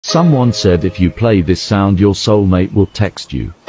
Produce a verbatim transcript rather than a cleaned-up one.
Someone said if you play this sound your soulmate will text you.